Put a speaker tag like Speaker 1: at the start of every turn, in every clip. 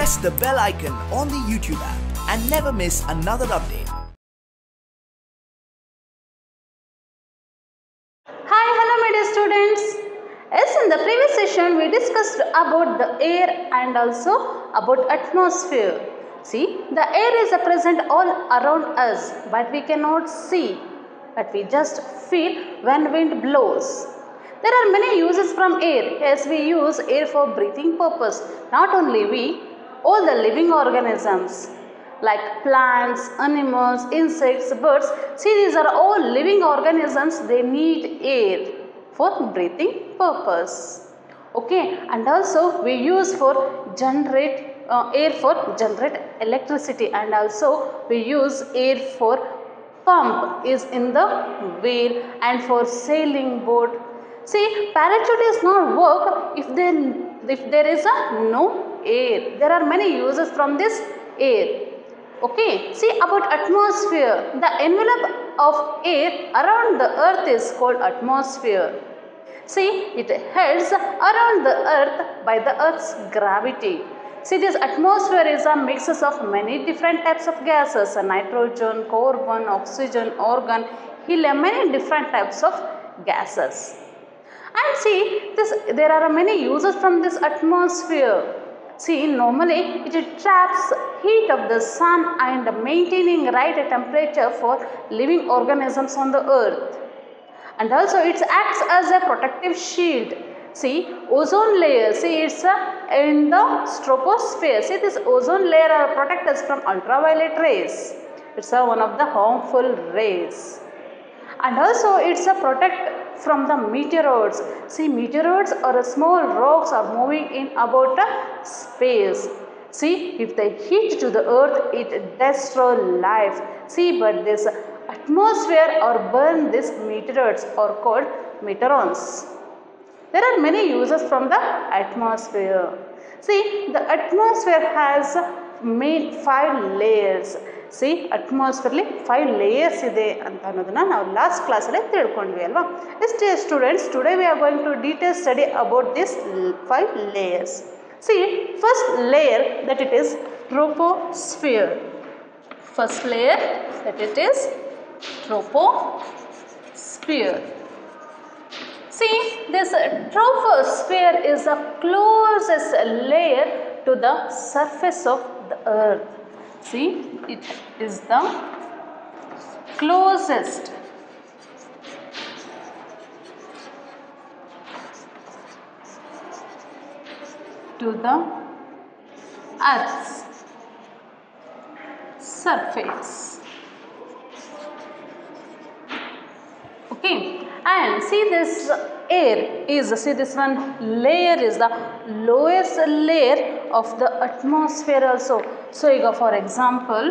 Speaker 1: press the bell icon on the YouTube app and never miss another update.
Speaker 2: Hi, hello my dear students. Yes, in the previous session we discussed about the air and also about atmosphere. See, the air is present all around us, but we cannot see, but we just feel when wind blows. There are many uses from air. Yes, we use air for breathing purpose. Not only we, all the living organisms like plants, animals, insects, birds. See, these are all living organisms. They need air for breathing purpose. Okay, and also we use for generate air for generate electricity, and also we use air for pump is in the whale and for sailing boat. See, parachute is not work if there is no air. There are many uses from this air. Okay, see about atmosphere. The envelope of air around the earth is called atmosphere. See, it heads around the earth by the earth's gravity. See, this atmosphere is a mix of many different types of gases, nitrogen, carbon, oxygen, argon, helium, many different types of gases. And see, there are many uses from this atmosphere. See, normally it traps heat of the sun and maintaining right temperature for living organisms on the earth. And also it acts as a protective shield. See, ozone layer, see it's in the troposphere. See, this ozone layer protects us from ultraviolet rays. It's one of the harmful rays. And also it's a protect from the meteoroids. See, meteoroids or small rocks are moving in about space. See, if they hit to the earth, it destroys life. See, but this atmosphere or burn these meteoroids are called meteorons. There are many uses from the atmosphere. See, the atmosphere has main 5 layers. See, atmosphere li 5 layers ide anta annodana ನಾವು last class ಅಲ್ಲಿ ತಿಳ್ಕೊಂಡ್ವಿ ಅಲ್ವಾ. Yes, dear students, today we are going to detail study about this 5 layers. See, first layer that it is troposphere. First layer that it is troposphere. See, this troposphere is the closest layer to the surface of the earth. See, it is the closest to the earth's surface. Okay, and see this air is, see this one layer is the lowest layer of the atmosphere also. So you go for example,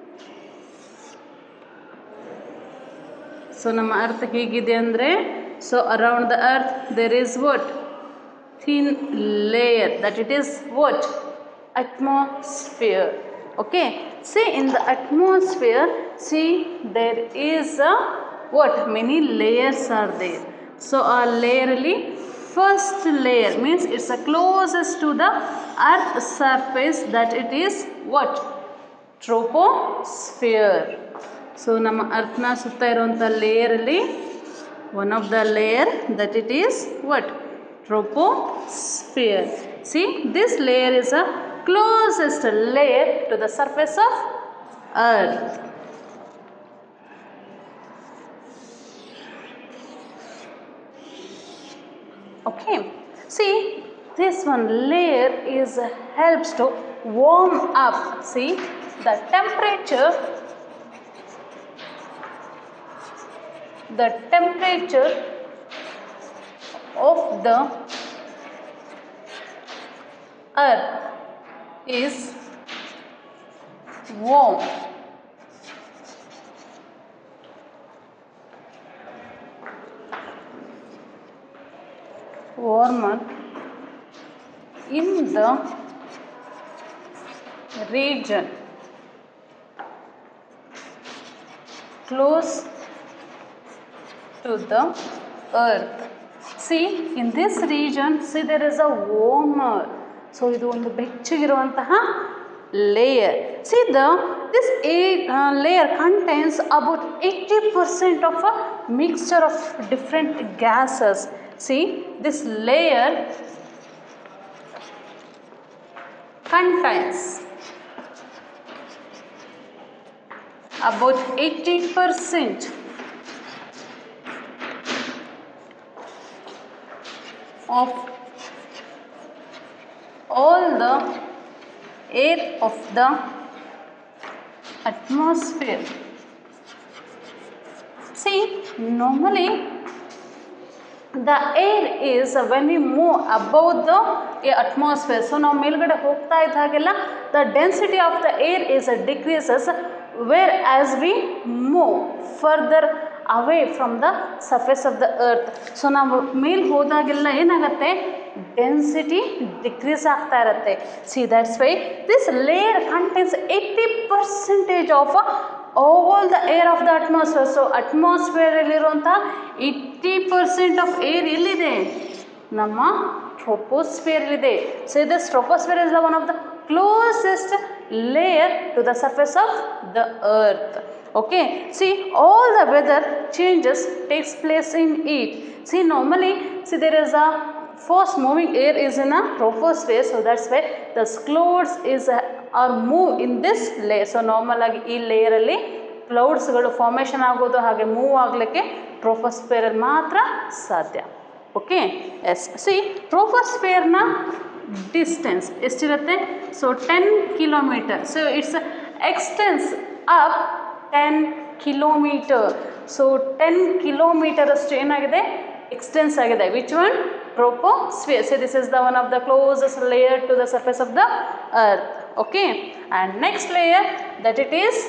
Speaker 2: so ನಮ್ಮ earth ಹೇಗಿದೆ ಅಂದ್ರೆ, so around the earth there is what? Thin layer, that it is what? Atmosphere. Okay, see in the atmosphere, see there is a what? Many layers are there. So a layer li first layer means it's the closest to the earth surface, that it is what? Troposphere. So ನಮ್ಮ earth ನ ಸುತ್ತ ಇರುವಂತ layer ಅಲ್ಲಿ one of the layer that it is what? Troposphere. See, this layer is a closest layer to the surface of earth. Okay, see this one layer is helps to warm up. See, the temperature of the earth is warm. Warmer in the region close to the earth. See, in this region, see there is a warmer. So ಇದು ಒಂದು ಬೆಚ್ಚಗಿರುವಂತಹ layer. See this layer contains about 80% of a mixture of different gases. See, this layer contains about 80% of all the air of the atmosphere. See, normally the air is when we move above the atmosphere. So now ಮೇಲ್ಗಡೆ ಹೋಗ್ತಾ ಇದ್ದಾಗೆಲ್ಲ the density of the air is decreases, whereas we move further away from the surface of the earth. So ನಾವು ಮೇಲ್ ಹೋದಾಗೆಲ್ಲ ಏನಾಗುತ್ತೆ, density decrease ಆಗ್ತಾ ಇರುತ್ತೆ. See, that's why this layer contains 80% of all the air of the atmosphere. So atmosphere ಅಲ್ಲಿರುವಂಥ 80% of air ಎಲ್ಲಿದೆ, ನಮ್ಮ troposphere ಇದೆ. So this troposphere is the one of the closest layer to the surface of the earth. Okay, see, all the weather changes takes place in it. See, normally, see, there is a fast moving air is in a troposphere, so that's why the clouds are move in this layer. So normal agi ee layer alli clouds galu formation agodu hage move agಲಿಕ್ಕೆ troposphere ಅಲ್ಲಿ ಮಾತ್ರ ಸಾಧ್ಯ. Okay, yes, see, troposphere na distance ಎಷ್ಟಿರುತ್ತೆ, so 10 kilometer. So it's extends up 10 kilometer. So 10 kilometer ಅಷ್ಟು ಏನಾಗಿದೆ, extends ಆಗಿದೆ. Which one? Troposphere. So this is the one of the closest layer to the surface of the earth. Okay, and next layer that it is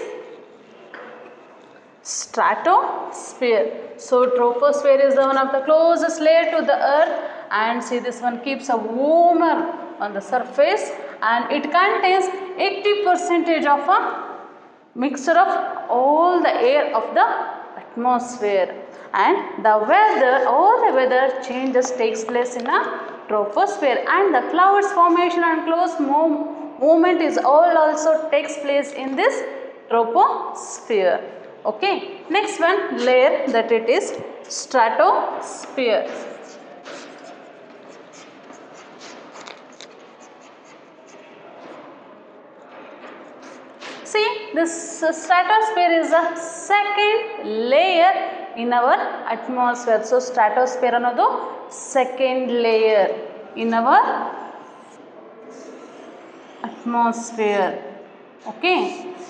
Speaker 2: stratosphere. So troposphere is the one of the closest layer to the earth, and see, this one keeps a warmer on the surface, and it contains 80% of a mixture of all the air of the atmosphere, and the weather, all the weather changes takes place in a troposphere, and the clouds formation and clouds movement is all also takes place in this troposphere. Okay, next one layer that it is stratosphere. See, this stratosphere is the second layer in our atmosphere. So stratosphere ಅನ್ನೋದು second layer in our atmosphere. Okay,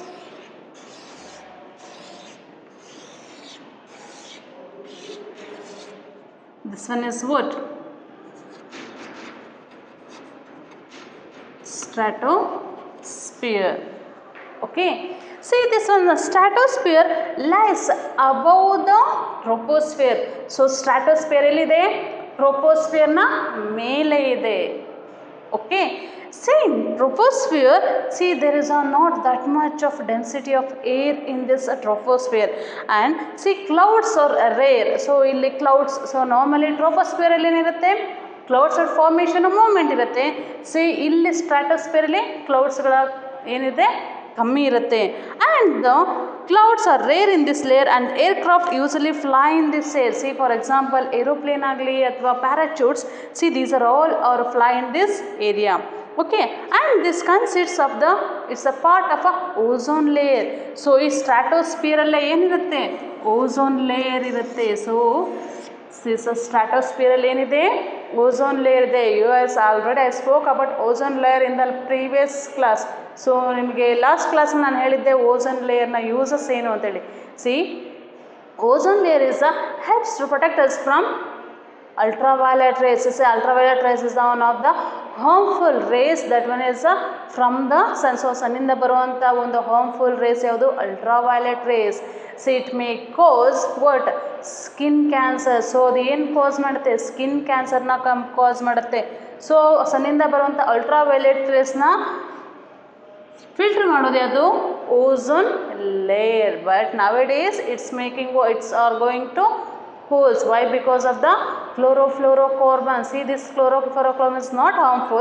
Speaker 2: this one is what? Stratosphere. Okay, see, this one, the stratosphere lies above the troposphere. So stratosphere ಎಲ್ಲಿದೆ, troposphere ನ ಮೇಲೆ ಇದೆ. Okay, see, troposphere, see, there is not that much of density of air in this troposphere, and see, clouds are rare. So ಇಲ್ಲಿ clouds, so normally troposphere ಅಲ್ಲಿ ಏನಿರುತ್ತೆ, clouds formation movement ಇರುತ್ತೆ. see, ಇಲ್ಲಿ stratosphere ಅಲ್ಲಿ clouds ಗಳ ಏನಿದೆ, ಕಮ್ಮಿ ಇರುತ್ತೆ, and the clouds are rare in this layer, and aircraft usually fly in this air. See, for example, aeroplane agli athwa parachutes, see, these are all or fly in this area. Okay, and this consists of the, it's a part of a ozone layer. So ಈ stratosphere alla ಏನಿರುತ್ತೆ, ozone layer ಇರುತ್ತೆ. So this stratosphere ಅಲ್ಲಿ ಏನಿದೆ, ozone layer ಇದೆ. Already I spoke about ozone layer in the previous class. So ನಿಮಗೆ last ಕ್ಲಾಸಲ್ಲಿ ನಾನು ಹೇಳಿದ್ದೆ ಓಝೋನ್ ಲೇಯರ್ನ ಯೂಸಸ್ ಏನು ಅಂತೇಳಿ. See, ozone layer is helps to protect us from ultraviolet rays. Say ultraviolet rays is one of the harmful rays that one is from the sun. So sunninda baruvanta ಒಂದು harmful rays ಯಾವುದು, ultraviolet rays. So it may cause what, skin cancer. So ಅದು ಏನು ಕಾಸ್ ಮಾಡುತ್ತೆ, skin ಕ್ಯಾನ್ಸರ್ನ ಕಾಸ್ ಮಾಡುತ್ತೆ. So ಸನ್ನಿಂದ ಬರುವಂಥ ultraviolet raysನ filter ಮಾಡೋದು ಅದು ozone layer. But nowadays it's making, it's are going to holes. Why? Because of the chlorofluorocarbons. See, this chlorofluorocarbon is not harmful.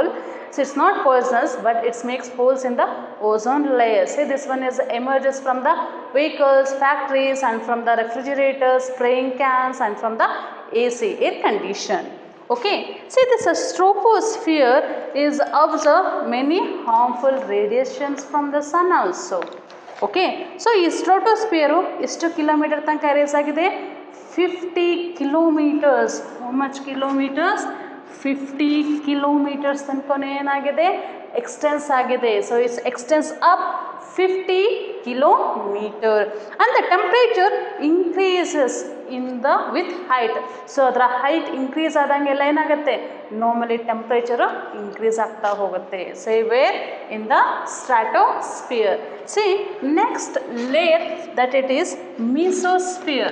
Speaker 2: So it's not poisonous, but it makes holes in the ozone layer. See, this one is emerges from the vehicles, factories, and from the refrigerators, spraying cans, and from the AC, air condition. Okay, see, this troposphere is observe many harmful radiations from the sun also. Okay, so ಈ stratosphere ಎಷ್ಟು kilometre ತನಕ raise ಆಗಿದೆ? 50 kilometers. How much kilometers? 50 kilometers ತನಕ ಏನಾಗಿದೆ? Extends ಆಗಿದೆ. So it extends up 50 kilometer, and the temperature increases in the with height. So ಅದರ height increase ಆದಂಗೆಲ್ಲ ಏನಾಗುತ್ತೆ? Normally temperature increase ಆಗ್ತಾ ಹೋಗುತ್ತೆ. So where in the stratosphere. See, next layer that it is mesosphere.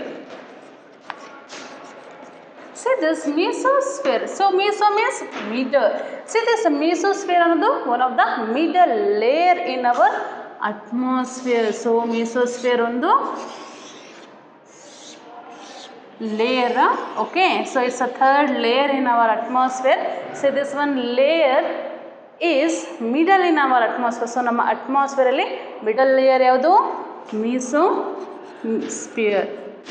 Speaker 2: See this mesosphere. So meso means meter. See this mesosphere ಅನ್ನೋದು one of the middle layer in our atmosphere. So mesosphere ಒಂದು layer. Okay, so it's a third layer in our atmosphere. So this one layer is middle in our atmosphere. So ನಮ್ಮ atmosphere ಅಲ್ಲಿ middle layer ಯಾವುದು? Mesosphere.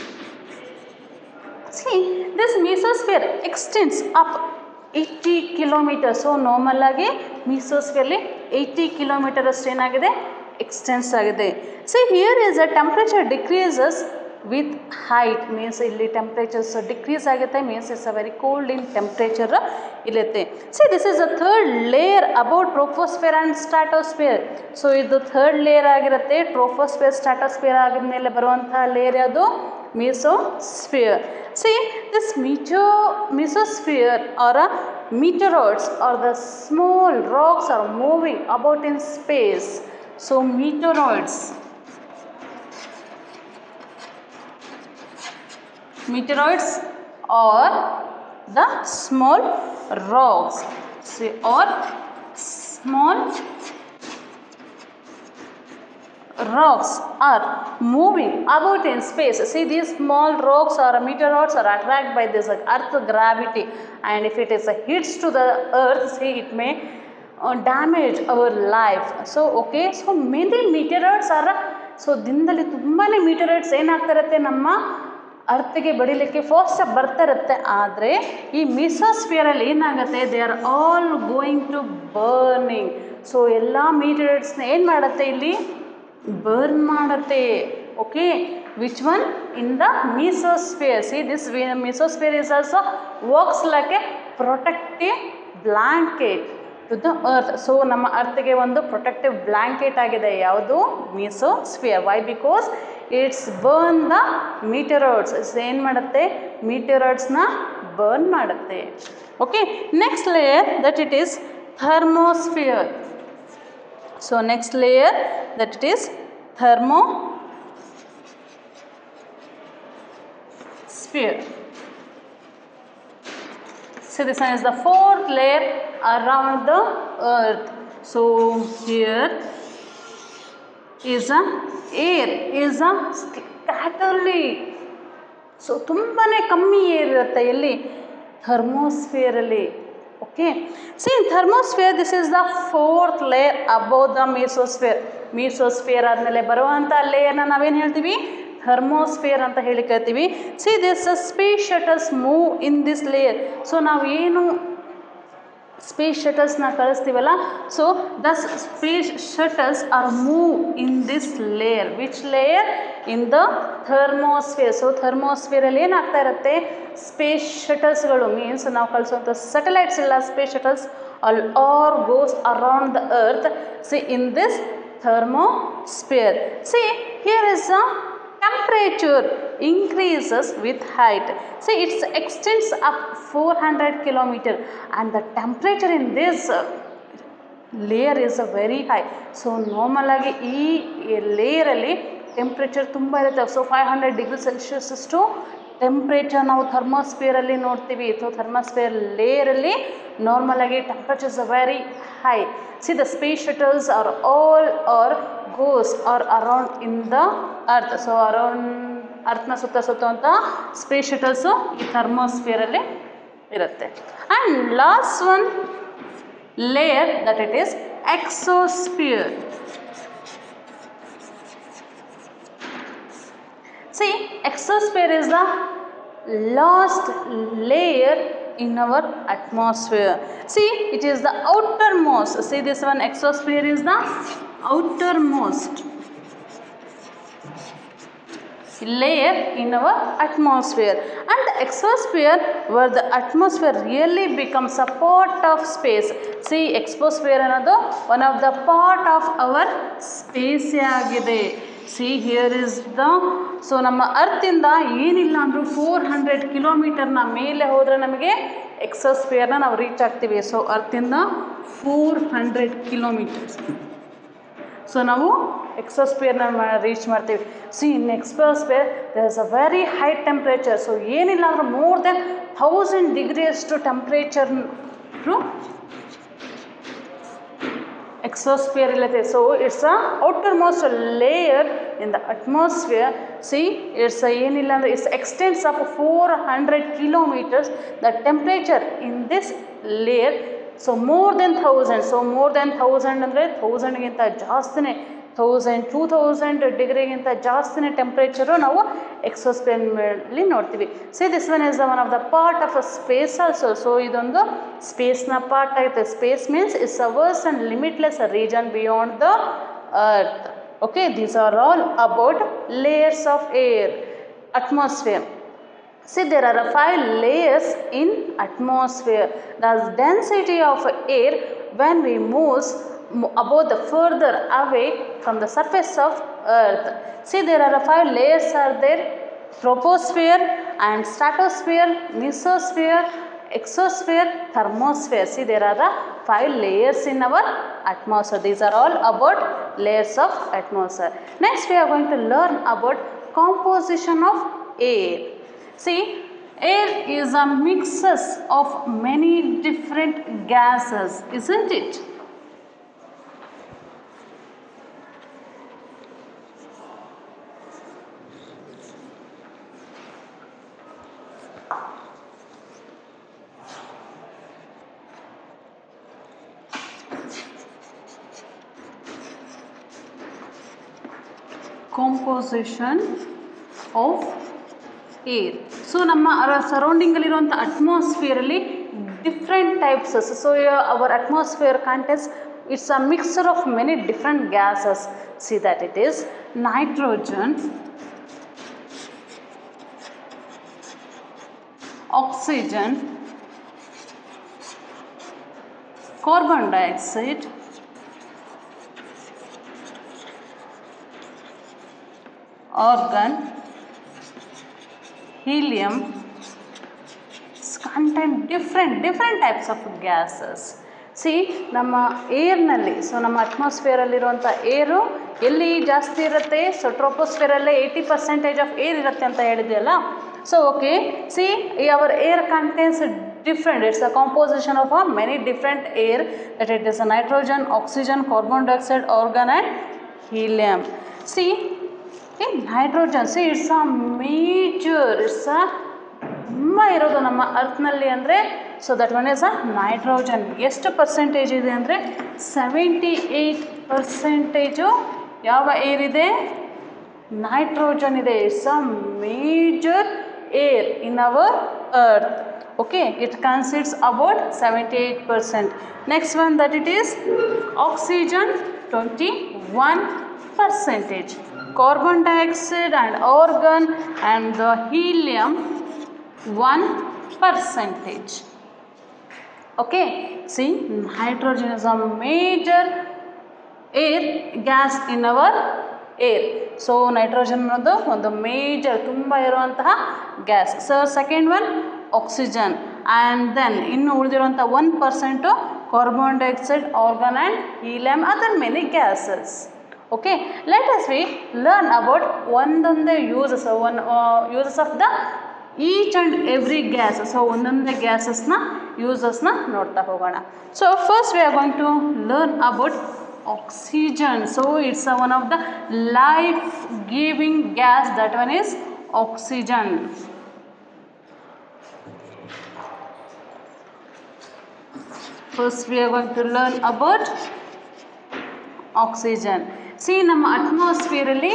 Speaker 2: See, this mesosphere extends up 80 kilometers. So normal ಆಗಿ mesosphere ಅಲ್ಲಿ 80 kilometers ಅಷ್ಟು ಏನಾಗಿದೆ? Extends ಆಗಿದೆ. See, here is a temperature decreases with height, means ಇಲ್ಲಿ temperatures decrease ಆಗುತ್ತೆ, means it's a very cold in temperature ಇರುತ್ತೆ. See, this is a third layer about troposphere and stratosphere. So ಇದು third layer ಆಗಿರುತ್ತೆ. troposphere stratosphere ಆಗಿದ್ಮೇಲೆ ಬರುವಂತಹ layer ಯಾವುದು? Mesosphere. See, this mesosphere or meteoroids or the small rocks are moving about in space. So meteoroids are the small rocks. See, or small rocks are moving about in space. See, these small rocks or meteoroids are attracted by this earth gravity, and if it is hits to the earth, see, it may damage our life. So okay, so many meteoroids are, so ದಿನದಲ್ಲಿ ತುಂಬಾ meteoroids ಏನಾಗ್ತಾ ಇರುತ್ತೆ? ನಮ್ಮ ಅರ್ಥಗೆ ಬಡಿಲಿಕ್ಕೆ ಫಾಸ್ಟಾಗಿ ಬರ್ತಾ ಇರುತ್ತೆ. ಆದರೆ ಈ ಮಿಸೋಸ್ಫಿಯರಲ್ಲಿ ಏನಾಗುತ್ತೆ? They are all going to burning. So ಎಲ್ಲ ಮೀಟರೋಯ್ಡ್ಸ್ನ ಏನು ಮಾಡುತ್ತೆ? ಇಲ್ಲಿ ಬರ್ನ್ ಮಾಡುತ್ತೆ. Okay, which one? In the mesosphere. See, this mesosphere is also works like a protective blanket to the earth. So ನಮ್ಮ ಅರ್ಥಗೆ ಒಂದು ಪ್ರೊಟೆಕ್ಟಿವ್ ಬ್ಲ್ಯಾಂಕೆಟ್ ಆಗಿದೆ. ಯಾವುದು? mesosphere. Why? Because it's burn the meteoroids. ಏನು ಮಾಡುತ್ತೆ? meteoroidsನ ಬರ್ನ್ ಮಾಡುತ್ತೆ. Okay, next layer that it is thermosphere. So next layer that it is thermosphere. So this one is the fourth layer around the earth. So here is a air is a scatterly. So ತುಂಬಾ ಕಮ್ಮಿ air ಇರುತ್ತೆ ಎಲ್ಲಿ? thermosphere ಅಲ್ಲಿ. Okay, see, in thermosphere this is the fourth layer above the mesosphere. mesosphere ಆದಮೇಲೆ ಬರುವಂಥ ಲೇಯರ್ನ ನಾವೇನು ಹೇಳ್ತೀವಿ? thermosphere ಅಂತ ಹೇಳಿ ಕರಿತೀವಿ. See, this space shuttles move in this layer. So ನಾವು ಏನು ಸ್ಪೇಸ್ ಶಟಲ್ಸ್ನ ಕಳಿಸ್ತೀವಲ್ಲ, so the space shuttles are move in this layer. Which layer? In the thermosphere. So ಥರ್ಮೋಸ್ಫಿಯರಲ್ಲಿ ಏನಾಗ್ತಾ ಇರುತ್ತೆ? ಸ್ಪೇಸ್ ಶಟಲ್ಸ್ಗಳು, ಮೀನ್ಸ್ ನಾವು ಕಳಿಸುವಂಥ ಸ್ಯಾಟಲೈಟ್ಸ್ ಇಲ್ಲ, space shuttles all goes around the earth. See in this thermosphere. See, here is a temperature increases with height. See, it extends up 400 kilometer, and the temperature in this layer is very high. So normal agi ee layer alli temperature tumba irutte. So 500 degrees Celsius ಅಷ್ಟು temperature ನಾವು thermosphere ಅಲ್ಲಿ ನೋಡ್ತೀವಿ. So thermosphere layer ಅಲ್ಲಿ normal agi temperatures are very high. See, the space shuttles are all or goes or around in the earth. So around earth ನ ಸುತ್ತ space shuttles ಈ thermosphere ಅಲ್ಲಿ ಇರುತ್ತೆ. And last one layer, that it is exosphere. See, exosphere is the last layer in our atmosphere. See, it is the outermost. See, this one, exosphere is the outermost layer in our atmosphere, and the exosphere, where the atmosphere really becomes a part of space. See, exosphere another one of the part of our space agide. See, here is the, so ನಮ್ಮ earth ಇಂದ ಏನಿಲ್ಲ ಅಂದ್ರೂ 400 ಕಿಲೋಮೀಟರ್ನ ಮೇಲೆ ಹೋದರೆ ನಮಗೆ ಎಕ್ಸೋಸ್ಫಿಯರ್ನ ನಾವು reach ಆಗ್ತೀವಿ. So earth ಇಂದ 400 ಕಿಲೋಮೀಟರ್ಸ್, ಸೊ ನಾವು ಎಕ್ಸೋಸ್ಫಿಯರ್ನ ರೀಚ್ ಮಾಡ್ತೀವಿ. See in exosphere there is a very high temperature. So ಏನಿಲ್ಲ ಅಂದ್ರೆ ಮೋರ್ ದೆನ್ 1000 ಡಿಗ್ರಿ ಅಷ್ಟು temperature exosphere illate. So it's a outermost layer in the atmosphere. See, it's a ಏನilla andre it's extends up 400 kilometers. The temperature in this layer, so more than 1000, so more than 1000 andre 1000 ಗಿಂತ ಜಾಸ್ತಿನೇ, 1000 2000 ಡಿಗ್ರಿಗಿಂತ ಜಾಸ್ತಿನೇ temperature ನಾವು exosphere ಮೇಲೆ ನೋಡ್ತೀವಿ. See this one is the one of the part of a space also. So ಇದೊಂದು ಸ್ಪೇಸ್ನ part ಆಗುತ್ತೆ. Space means it's a ವರ್ಸ್ and limitless region beyond the earth. Okay, these are all about layers of air, atmosphere. See, there are 5 layers in atmosphere. The density of air when we move about the further away from the surface of earth. See, there are 5 layers are there: troposphere and stratosphere, mesosphere, exosphere, thermosphere. See, there are 5 layers in our atmosphere. These are all about layers of atmosphere. Next we are going to learn about composition of air. See, air is a mixture of many different gases, isn't it? Composition of air. So ನಮ್ಮ surrounding ಅಲ್ಲಿರುವಂಥ ಅಟ್ಮಾಸ್ಫಿಯರಲ್ಲಿ different types. So our atmosphere contains it's a mixture of many different gases. See that it is nitrogen, oxygen, carbon dioxide, argon, helium contain different types of gases. See, ನಮ್ಮ ಏರ್ನಲ್ಲಿ, so ನಮ್ಮ ಅಟ್ಮಾಸ್ಫಿಯರಲ್ಲಿರುವಂಥ ಏರು ಎಲ್ಲಿ ಜಾಸ್ತಿ ಇರುತ್ತೆ? So ಟ್ರೋಪೋಸ್ಫಿಯರಲ್ಲೇ 80% of air ಇರುತ್ತೆ ಅಂತ ಹೇಳಿದೆಯಲ್ಲ. So okay, see our air contains different, it's a composition of many different air, that it is a nitrogen, oxygen, carbon dioxide, argon and helium. See, in nitrogen, see it's a major, it's a ತುಂಬ ಇರೋದು ನಮ್ಮ ಅರ್ತ್ನಲ್ಲಿ ಅಂದರೆ. So that one is a nitrogen. ಎಷ್ಟು percentage ಇದೆ ಅಂದರೆ 78% ಯಾವ air ಇದೆ? ನೈಟ್ರೋಜನ್ ಇದೆ. It's a major air in our earth. Okay, it consists about 78%. Next one that it is oxygen 21%, carbon dioxide and argon and the helium 1%. Okay, see, nitrogen is a major air gas in our air. So nitrogen ಅನ್ನೋದು ಒಂದು major ತುಂಬ ಇರುವಂತಹ gas. So second one oxygen, and then ಇನ್ನು ಉಳಿದಿರುವಂಥ 1% carbon dioxide, argon and helium, other many gases. Okay, let us we learn about ಒಂದೊಂದೇ uses of the each and every gas. So ಒಂದೊಂದೇ ಗ್ಯಾಸಸ್ನ ಯೂಸಸ್ನ ನೋಡ್ತಾ ಹೋಗೋಣ. So first we are going to learn about oxygen. So it's one of the life giving gas. That one is oxygen. First we are going to learn about oxygen. See, ನಮ್ಮ atmosphere ಅಲ್ಲಿ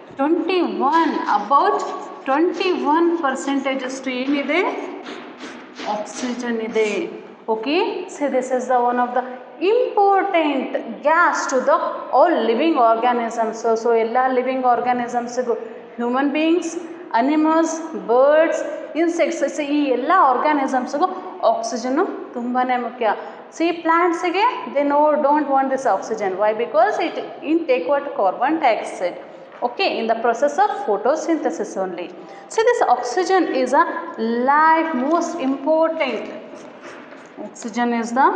Speaker 2: 21% ಅಷ್ಟು ಏನಿದೆ oxygen ಇದೆ. Okay, so this is the one of the important gas to the all living organisms. So ಎಲ್ಲ living organisms, human beings, animals, birds, insects, ಈ ಎಲ್ಲ ಆರ್ಗಾನಿಸಮ್ಸ್ಗೂ ಆಕ್ಸಿಜನ್ನು ತುಂಬಾ ಮುಖ್ಯ. See, plants ಗೆ they don't want this oxygen. Why? Because it intake what? Carbon dioxide. Okay, in the process of photosynthesis only. See, this oxygen is a life most important. Oxygen is the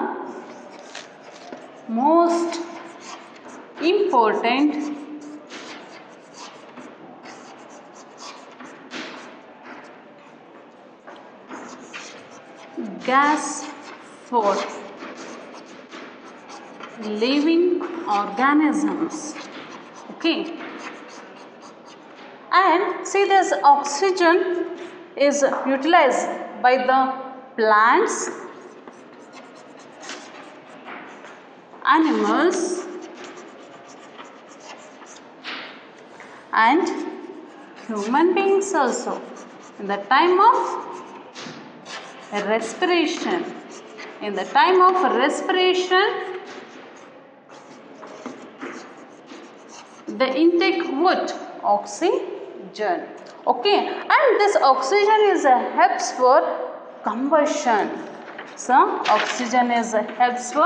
Speaker 2: most important gas for living organisms. Okay, and see, this oxygen is utilized by the plants, animals, and human beings also in the time of respiration. In the time of respiration, they intake what? Oxygen. Okay, and this oxygen is helps for combustion. So oxygen is helps for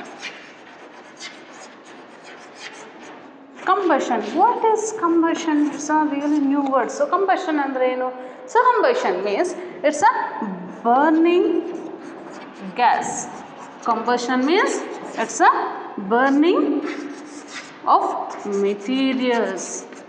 Speaker 2: combustion. What is combustion? It's a really new word. So combustion andre enu? So combustion means it's a burning gas. Combustion means it's a burning of materials.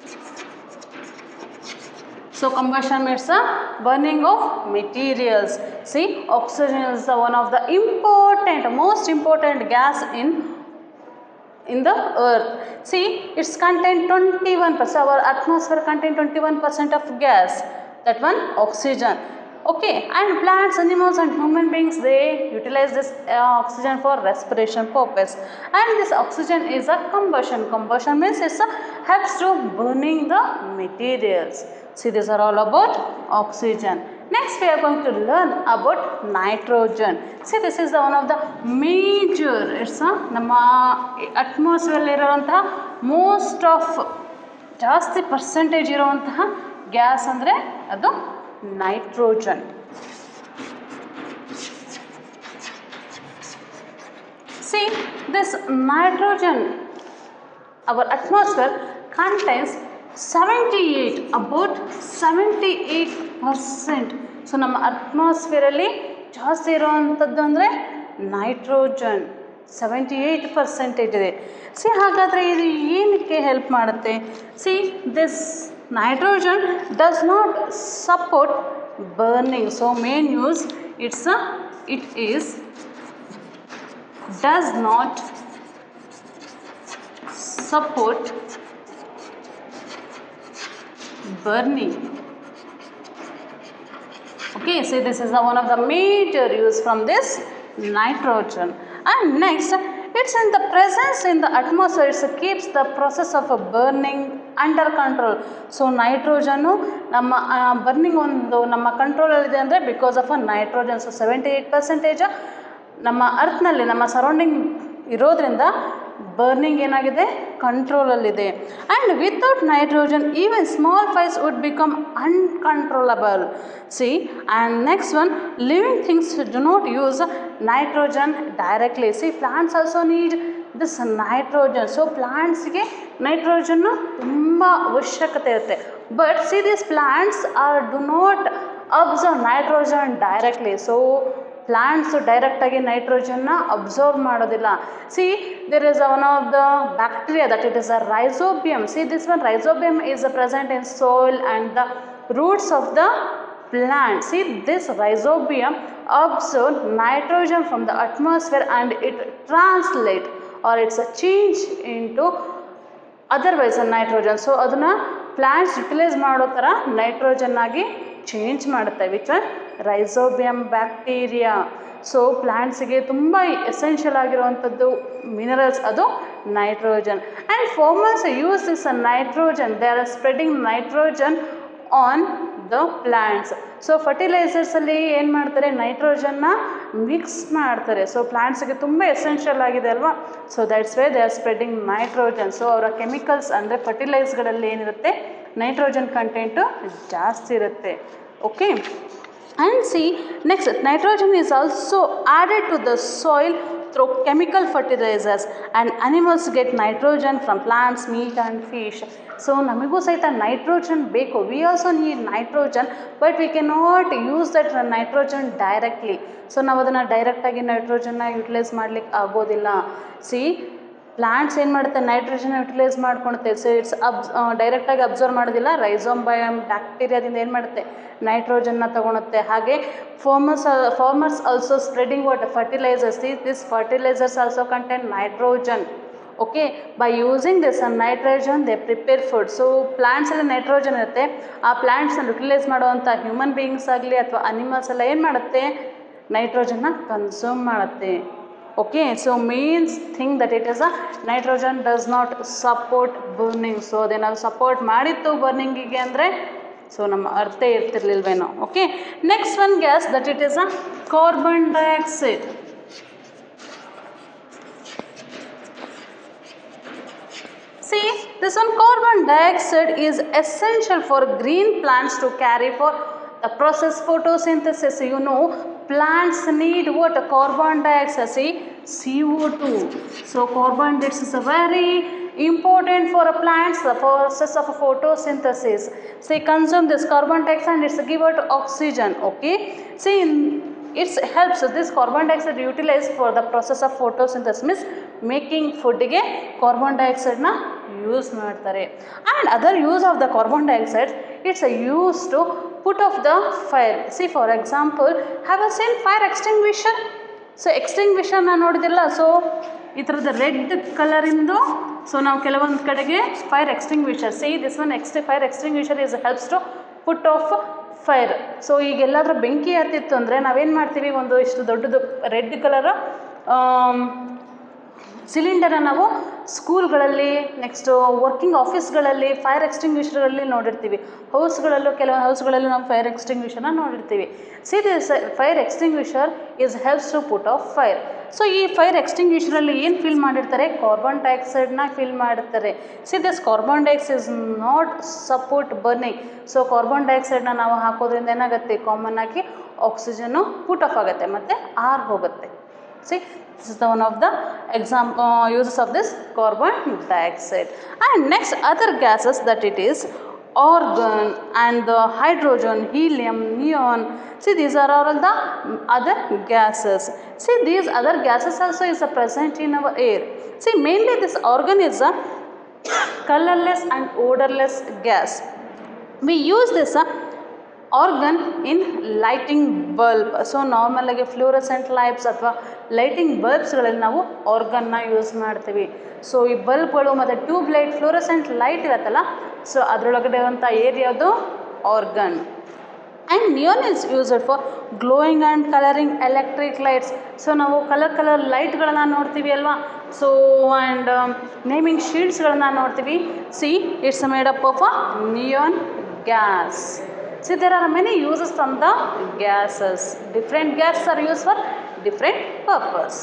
Speaker 2: So combustion means the burning of materials. See, oxygen is the one of the most important gas in the earth. See, it's contain 21%. Our atmosphere contain 21% of gas. That one, oxygen. Okay, and plants, animals, and human beings, they utilize this oxygen for respiration purpose. And this oxygen is a combustion. Combustion means it helps to burning the materials. See, these are all about oxygen. Next, we are going to learn about nitrogen. See, this is the one of the major. It's a ನಮ್ಮ atmosphere ಇರುವಂತಹ most of ಜಾಸ್ತಿ percentage ಇರುವಂತಹ gas ಅಂದರೆ ಅದು nitrogen. See, this nitrogen, our atmosphere contains 78%. So ನಮ್ಮ ಅಟ್ಮಾಸ್ಫಿಯರಲ್ಲಿ ಜಾಸ್ತಿ ಇರುವಂಥದ್ದು ಅಂದರೆ ನೈಟ್ರೋಜನ್ 78% ಇದೆ. ಸಿ, ಹಾಗಾದರೆ ಇದು ಏನಕ್ಕೆ ಹೆಲ್ಪ್ ಮಾಡುತ್ತೆ? See, this nitrogen does not support burning. So main use it does not support burning. Okay, so this is one of the major use from this nitrogen. And next, it's in the presence in the atmosphere, it keeps the process of burning under control. So nitrogen ನಮ್ಮ burning ಒಂದು ನಮ್ಮ ಕಂಟ್ರೋಲಲ್ಲಿದೆ ಅಂದರೆ because of a nitrogen. So 78% ನಮ್ಮ ಅರ್ಥನಲ್ಲಿ ನಮ್ಮ surrounding ಇರೋದ್ರಿಂದ burning ಏನಾಗಿದೆ, ಕಂಟ್ರೋಲಲ್ಲಿದೆ. And without nitrogen even small fires would become uncontrollable. See, and next one, living things do not use nitrogen directly. See, plants also need this nitrogen. So ಪ್ಲಾಂಟ್ಸ್ಗೆ ನೈಟ್ರೋಜನ್ನು ತುಂಬ ಅವಶ್ಯಕತೆ ಇರುತ್ತೆ. But see, these plants do not absorb nitrogen directly. So plants ಡೈರೆಕ್ಟಾಗಿ ನೈಟ್ರೋಜನ್ನ absorb ಮಾಡೋದಿಲ್ಲ. C, there is one of the bacteria that it is a rhizobium. See, this one rhizobium is present in soil and the roots of the plant. See, this rhizobium absorbs nitrogen from the atmosphere and it translates or it's a change into otherwise a nitrogen. So aduna plants utilise ಮಾಡೋ ಥರ nitrogen ಆಗಿ change ಮಾಡುತ್ತೆ. Which one? Rhizobium bacteria. So ಪ್ಲ್ಯಾಂಟ್ಸಿಗೆ ತುಂಬ essential ಆಗಿರುವಂಥದ್ದು minerals ಅದು nitrogen. And farmers use this nitrogen, they are spreading nitrogen on the plants. So ಫರ್ಟಿಲೈಸರ್ಸಲ್ಲಿ ಏನು ಮಾಡ್ತಾರೆ, ನೈಟ್ರೋಜನ್ನ ಮಿಕ್ಸ್ ಮಾಡ್ತಾರೆ. ಸೊ ಪ್ಲ್ಯಾಂಟ್ಸ್ಗೆ ತುಂಬ ಎಸೆನ್ಷಿಯಲ್ ಆಗಿದೆ ಅಲ್ವಾ. So that's why they are spreading nitrogen. So ಅವರ ಕೆಮಿಕಲ್ಸ್ ಅಂದರೆ ಫರ್ಟಿಲೈಸ್ಗಳಲ್ಲಿ ಏನಿರುತ್ತೆ, ನೈಟ್ರೋಜನ್ ಕಂಟೆಂಟು ಜಾಸ್ತಿ ಇರುತ್ತೆ. Okay. And see, next, nitrogen is also added to the soil through chemical fertilizers, and animals get nitrogen from plants, meat and fish. So ನಮಗೂ ಸಹಿತ nitrogen ಬೇಕು. We also need nitrogen, but we cannot use that nitrogen directly. So ನಾವು ಅದನ್ನು ಡೈರೆಕ್ಟಾಗಿ ನೈಟ್ರೋಜನ್ನ utilise ಮಾಡ್ಲಿಕ್ಕೆ ಆಗೋದಿಲ್ಲ. C, plants ಏನು ಮಾಡುತ್ತೆ, ನೈಟ್ರೋಜನ್ ಯುಟಿಲೈಸ್ ಮಾಡ್ಕೊಳುತ್ತೆ. ಸೊ ಇಟ್ಸ್ ಡೈರೆಕ್ಟಾಗಿ ಅಬ್ಸರ್ವ್ ಮಾಡೋದಿಲ್ಲ. ರೈಸೋಬಿಯಂ ಬ್ಯಾಕ್ಟೀರಿಯಾದಿಂದ ಏನು ಮಾಡುತ್ತೆ, ನೈಟ್ರೋಜನ್ನ ತಗೊಳುತ್ತೆ. ಹಾಗೆ farmers also spreading what fertilisers. This fertilisers also contain nitrogen. Okay, by using this nitrogen they prepare food. So ಪ್ಲ್ಯಾಂಟ್ಸಲ್ಲಿ ನೈಟ್ರೋಜನ್ ಇರುತ್ತೆ. ಆ ಪ್ಲ್ಯಾಂಟ್ಸನ್ನ ಯುಟಿಲೈಸ್ ಮಾಡುವಂಥ ಹ್ಯೂಮನ್ ಬೀಯಿಂಗ್ಸ್ ಆಗಲಿ ಅಥವಾ ಅನಿಮಲ್ಸ್ ಎಲ್ಲ ಏನು ಮಾಡುತ್ತೆ, ನೈಟ್ರೋಜನ್ನ ಕನ್ಸ್ಯೂಮ್ ಮಾಡುತ್ತೆ. Okay, so means think that it is a nitrogen does not support burning. So they ನಾವು ಸಪೋರ್ಟ್ ಮಾಡಿತ್ತು ಬರ್ನಿಂಗಿಗೆ ಅಂದರೆ ಸೊ ನಮ್ಮ ಅರ್ಥ ಇರ್ತಿರ್ಲಿಲ್ವೇನೋ. Okay, next one gas that it is a carbon dioxide. See, this one carbon dioxide is essential for green plants to carry for the process photosynthesis. You know, plants need what? Carbon dioxide. See, CO2. So carbon dioxide is a very important for a plants, the process of photosynthesis. See, consume this carbon dioxide and it's give out oxygen. Okay, see, it helps this carbon dioxide utilized for the process of photosynthesis, means making food ಗೆ carbon dioxide ನ use ಮಾಡ್ತಾರೆ. and other use of the carbon dioxide, it's a use to put off the fire. See, for example, have you seen fire extinguisher? So ಎಕ್ಸ್ಟಿಂಗ್ವಿಷರ್ನ ನೋಡಿದಿಲ್ಲ. So ಈ ಥರದ red ಕಲರಿಂದು, so ನಾವು ಕೆಲವೊಂದು ಕಡೆಗೆ fire extinguisher. See, this one fire extinguisher is helps to put off fire. So ಈಗ ಎಲ್ಲಾದರೂ ಬೆಂಕಿ ಹತ್ತಿತ್ತು ಅಂದರೆ ನಾವೇನು ಮಾಡ್ತೀವಿ, ಒಂದು ಇಷ್ಟು ದೊಡ್ಡದು ರೆಡ್ ಕಲರ್ ಸಿಲಿಂಡರನ್ನು ನಾವು ಸ್ಕೂಲ್ಗಳಲ್ಲಿ, ನೆಕ್ಸ್ಟು ವರ್ಕಿಂಗ್ ಆಫೀಸ್ಗಳಲ್ಲಿ ಫೈರ್ ಎಕ್ಸ್ಟಿಂಗ್ವಿಷರಲ್ಲಿ ನೋಡಿರ್ತೀವಿ. ಹೌಸ್ಗಳಲ್ಲೂ ಕೆಲವೊಂದು ಹೌಸ್ಗಳಲ್ಲೂ ನಾವು ಫೈರ್ ಎಕ್ಸ್ಟಿಂಗ್ವಿಷರ್ನ ನೋಡಿರ್ತೀವಿ. See, this fire extinguisher is helps to put off fire. So ಈ ಫೈರ್ ಎಕ್ಸ್ಟಿಂಗ್ವಿಷರಲ್ಲಿ ಏನು ಫಿಲ್ ಮಾಡಿರ್ತಾರೆ, ಕಾರ್ಬನ್ ಡೈಆಕ್ಸೈಡ್ನ ಫಿಲ್ ಮಾಡಿರ್ತಾರೆ. See, this carbon dioxide is not support burning. So carbon ಡೈಆಕ್ಸೈಡ್ನ ನಾವು ಹಾಕೋದ್ರಿಂದ ಏನಾಗುತ್ತೆ, ಕಾಮನ್ ಆಗಿ ಆಕ್ಸಿಜನ್ನು ಪುಟ್ ಆಫ್ ಆಗುತ್ತೆ ಮತ್ತು ಆರ್ ಹೋಗುತ್ತೆ. See, this is the one of the uses of this carbon dioxide. And next, other gases that it is argon and the hydrogen, helium, neon. See, these are all the other gases. See, these other gases also is present in our air. See, mainly this argon is a colorless and odorless gas. We use this argon in lighting bulb. So ನಾರ್ಮಲಾಗಿ fluorescent lights ಅಥವಾ lighting ಬಲ್ಬ್ಸ್ಗಳಲ್ಲಿ ನಾವು ಆರ್ಗನ್ನ use ಮಾಡ್ತೀವಿ. So ಈ ಬಲ್ಬ್ಗಳು ಮತ್ತು tube light, fluorescent light ಇರುತ್ತಲ್ಲ, so ಅದರೊಳಗಡೆ ಇರುವಂಥ ಏರಿಯಾದು argon. And neon is used for glowing and colouring electric lights. So ನಾವು ಕಲರ್ ಲೈಟ್ಗಳನ್ನ ನೋಡ್ತೀವಿ ಅಲ್ವಾ. ಸೊ ಆ್ಯಂಡ್ ನೇಮಿಂಗ್ ಶೀಲ್ಡ್ಸ್ಗಳನ್ನ ನೋಡ್ತೀವಿ. See, it's made up of a neon gas. See, there are many uses from the gases. Different gases are used for different purpose.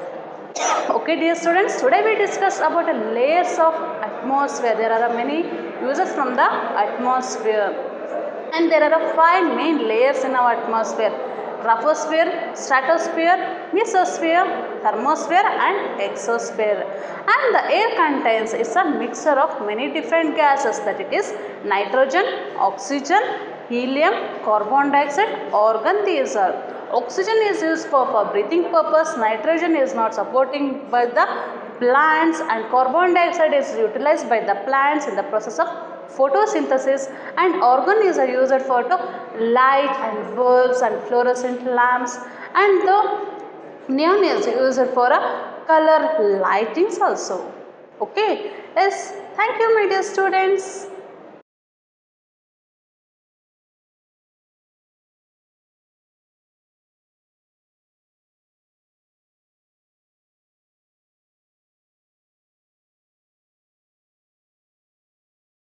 Speaker 2: Okay, dear students, today we discussed about the layers of atmosphere. There are many uses from the atmosphere, and there are 5 main layers in our atmosphere: troposphere, stratosphere, mesosphere, thermosphere and exosphere. And the air contains, it's a mixture of many different gases, that it is nitrogen, oxygen, helium, carbon dioxide, argon. These are oxygen is used for breathing purpose, nitrogen is not supporting by the plants, and carbon dioxide is utilized by the plants in the process of photosynthesis, and argon is used for to light and bulbs and fluorescent lamps, and the neon is used for a color lightings also. Okay, yes, thank you my dear students.